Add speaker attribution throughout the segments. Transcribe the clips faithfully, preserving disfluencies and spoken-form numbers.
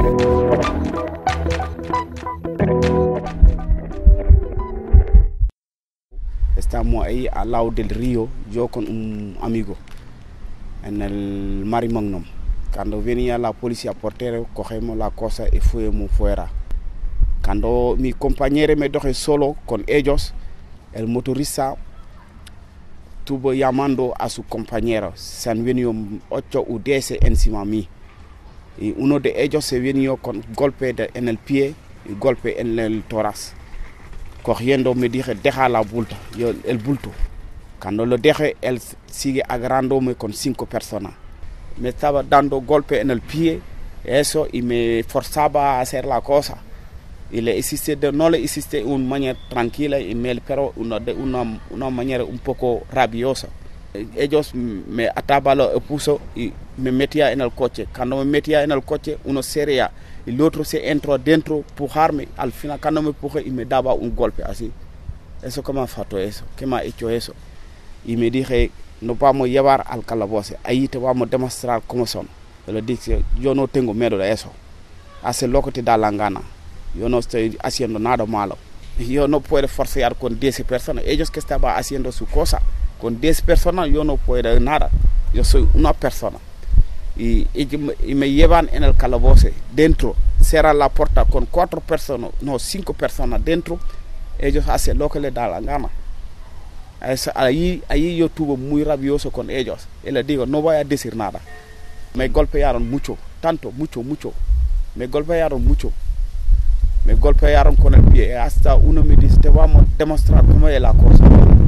Speaker 1: Estamos ahí al lado del río, yo con un amigo, en el Mare Magnum. Cuando venía la policía portera, cogemos la cosa y fuimos fuera. Cuando mi compañero me dejó solo con ellos, el motorista estuvo llamando a su compañero. Se han venido ocho o diez encima de mí. Y uno de ellos se vino con golpe de, en el pie y golpe en el tórax. Corriendo me dije, deja la bulta, yo, el bulto. Cuando lo dejé, él sigue agarrándome con cinco personas. Me estaba dando golpe en el pie, eso, y me forzaba a hacer la cosa. Y le hiciste de, no le hiciste de una manera tranquila, y me, pero una, de una, una manera un poco rabiosa. Ellos me ataban los puso y me metía en el coche. Cuando me metía en el coche, uno se reía y el otro se entró dentro, empujarme. Al final, cuando me empujé, y me daba un golpe así. Eso, ¿qué me ha hecho eso? ¿Qué me ha hecho eso? Y me dije, nos vamos a llevar al calabozo. Ahí te vamos a demostrar cómo son. Yo le dije, yo no tengo miedo de eso. Hace lo que te da la gana. Yo no estoy haciendo nada malo. Yo no puedo forzar con diez personas. Ellos que estaban haciendo su cosa. Con diez personas yo no puedo nada. Yo soy una persona. Y, y, y me llevan en el calabozo. Dentro, cierran la puerta con cuatro personas, no, cinco personas dentro. Ellos hacen lo que les da la gana. Es, ahí, ahí yo estuve muy rabioso con ellos. Y les digo, no voy a decir nada. Me golpearon mucho, tanto, mucho, mucho. Me golpearon mucho. Me golpearon con el pie. Hasta uno me dice, te vamos a demostrar cómo es la cosa.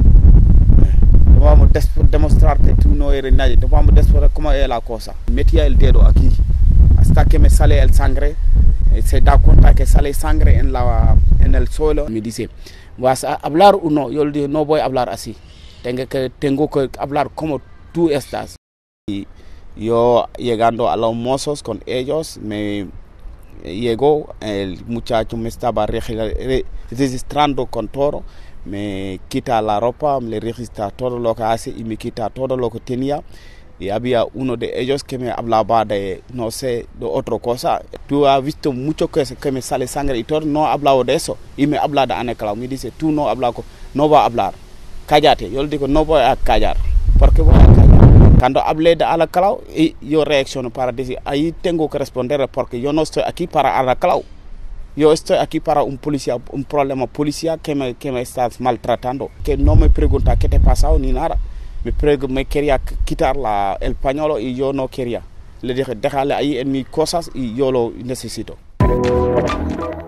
Speaker 1: Te vamos a demostrar que tú no eres nadie. Te vamos a demostrar cómo es la cosa. Metía el dedo aquí. Hasta que me sale el sangre. Se da cuenta que sale sangre en, la, en el suelo. Me dice, ¿vas a hablar o no? Yo le digo, no voy a hablar así. Tengo que, tengo que hablar como tú estás. Y yo llegando a los mozos con ellos, me llegó, el muchacho me estaba registrando con todo. Me quita la ropa, me registra todo lo que hace y me quita todo lo que tenía. Y había uno de ellos que me hablaba de, no sé, de otra cosa. Tú has visto mucho que, que me sale sangre y todo, no he hablado de eso. Y me habla de Anaclau, me dice, tú no hablas, no vas a hablar. Cállate. Yo le digo, no voy a callar. ¿Por qué voy a callar? Cuando hablé de Anaclau, yo reacciono para decir, ahí tengo que responder porque yo no estoy aquí para Anaclau. Yo estoy aquí para un policía, un problema policía que me, que me está maltratando. Que no me pregunta qué te ha pasado ni nada. Me, me quería quitar la, el pañuelo y yo no quería. Le dije, déjale ahí en mis cosas y yo lo necesito.